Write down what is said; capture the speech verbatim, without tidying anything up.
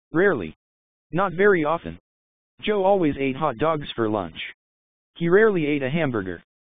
Rarely. Not very often. Joe always ate hot dogs for lunch. He rarely ate a hamburger.